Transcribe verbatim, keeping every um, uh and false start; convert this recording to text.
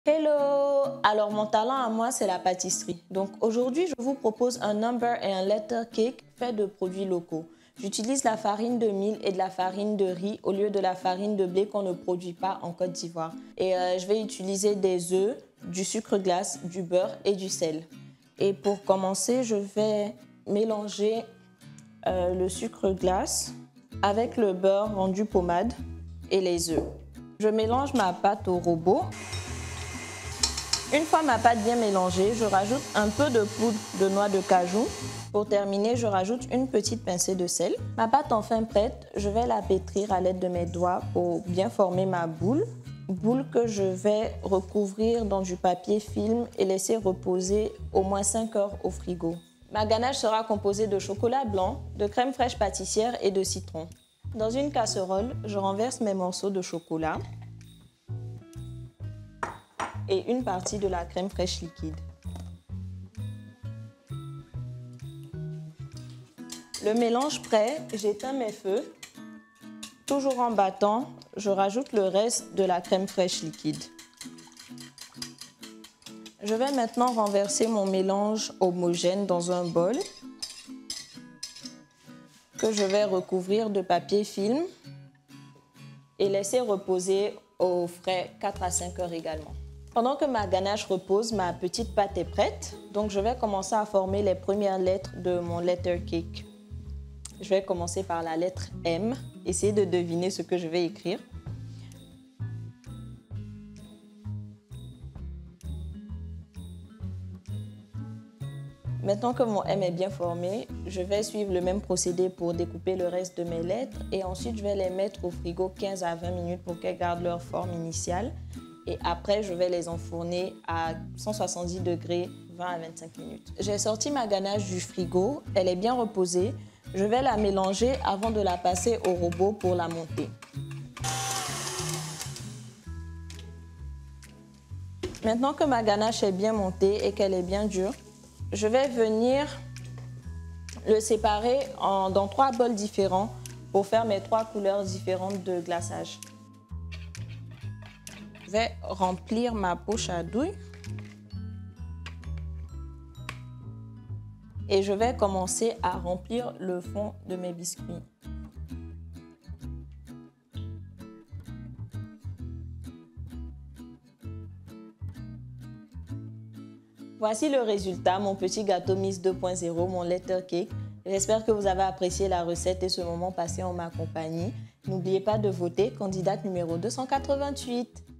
Hello! Alors mon talent à moi c'est la pâtisserie. Donc aujourd'hui je vous propose un number et un letter cake fait de produits locaux. J'utilise la farine de mil et de la farine de riz au lieu de la farine de blé qu'on ne produit pas en Côte d'Ivoire. Et euh, je vais utiliser des œufs, du sucre glace, du beurre et du sel. Et pour commencer je vais mélanger euh, le sucre glace avec le beurre rendu pommade et les œufs. Je mélange ma pâte au robot. Une fois ma pâte bien mélangée, je rajoute un peu de poudre de noix de cajou. Pour terminer, je rajoute une petite pincée de sel. Ma pâte enfin prête, je vais la pétrir à l'aide de mes doigts pour bien former ma boule. Boule que je vais recouvrir dans du papier film et laisser reposer au moins cinq heures au frigo. Ma ganache sera composée de chocolat blanc, de crème fraîche pâtissière et de citron. Dans une casserole, je renverse mes morceaux de chocolat et une partie de la crème fraîche liquide. Le mélange prêt, j'éteins mes feux. Toujours en battant, je rajoute le reste de la crème fraîche liquide. Je vais maintenant renverser mon mélange homogène dans un bol que je vais recouvrir de papier film et laisser reposer au frais quatre à cinq heures également. Pendant que ma ganache repose, ma petite pâte est prête. Donc je vais commencer à former les premières lettres de mon letter cake. Je vais commencer par la lettre M. Essayez de deviner ce que je vais écrire. Maintenant que mon M est bien formé, je vais suivre le même procédé pour découper le reste de mes lettres et ensuite je vais les mettre au frigo quinze à vingt minutes pour qu'elles gardent leur forme initiale. Et après, je vais les enfourner à cent soixante-dix degrés, vingt à vingt-cinq minutes. J'ai sorti ma ganache du frigo, elle est bien reposée. Je vais la mélanger avant de la passer au robot pour la monter. Maintenant que ma ganache est bien montée et qu'elle est bien dure, je vais venir le séparer en, dans trois bols différents pour faire mes trois couleurs différentes de glaçage. Je vais remplir ma poche à douille et je vais commencer à remplir le fond de mes biscuits. Voici le résultat, mon petit gâteau Miss deux point zéro, mon letter cake. J'espère que vous avez apprécié la recette et ce moment passé en ma compagnie. N'oubliez pas de voter candidate numéro deux cent quatre-vingt-huit.